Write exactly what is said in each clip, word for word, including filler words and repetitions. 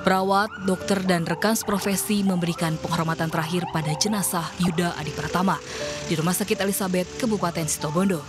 Perawat, dokter, dan rekan seprofesi memberikan penghormatan terakhir pada jenazah Yuda Adi Pratama di Rumah Sakit Elizabeth, Kabupaten Situbondo.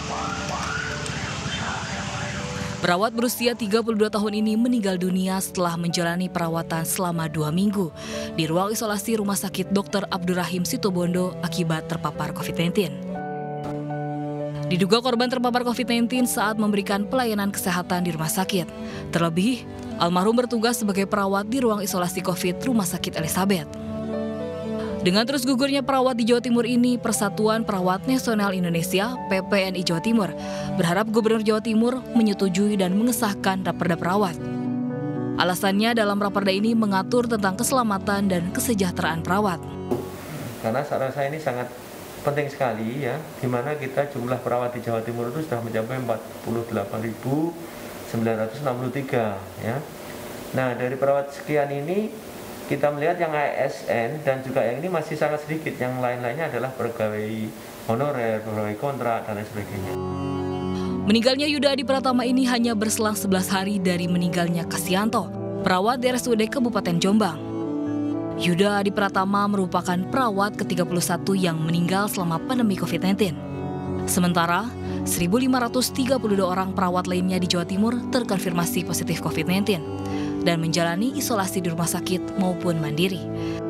Perawat berusia tiga puluh dua tahun ini meninggal dunia setelah menjalani perawatan selama dua minggu di ruang isolasi Rumah Sakit Dokter Abdurrahim Situbondo akibat terpapar covid sembilan belas. Diduga korban terpapar covid sembilan belas saat memberikan pelayanan kesehatan di rumah sakit. Terlebih, almarhum bertugas sebagai perawat di ruang isolasi COVID Rumah Sakit Elizabeth. Dengan terus gugurnya perawat di Jawa Timur ini, Persatuan Perawat Nasional Indonesia (P P N I) Jawa Timur berharap Gubernur Jawa Timur menyetujui dan mengesahkan Raperda Perawat. Alasannya dalam Raperda ini mengatur tentang keselamatan dan kesejahteraan perawat. Karena saya rasa ini sangat penting sekali ya, di mana kita jumlah perawat di Jawa Timur itu sudah mencapai empat puluh delapan ribu sembilan ratus enam puluh tiga ya. Nah, dari perawat sekian ini kita melihat yang A S N dan juga yang ini masih sangat sedikit, yang lain-lainnya adalah pegawai honorer, pegawai kontrak dan lain sebagainya. Meninggalnya Yuda Adi Pratama ini hanya berselang sebelas hari dari meninggalnya Kasianto, perawat di R S U D Kabupaten Jombang. Yuda Adi Pratama merupakan perawat ke tiga puluh satu yang meninggal selama pandemi covid sembilan belas. Sementara, seribu lima ratus tiga puluh dua orang perawat lainnya di Jawa Timur terkonfirmasi positif covid sembilan belas dan menjalani isolasi di rumah sakit maupun mandiri.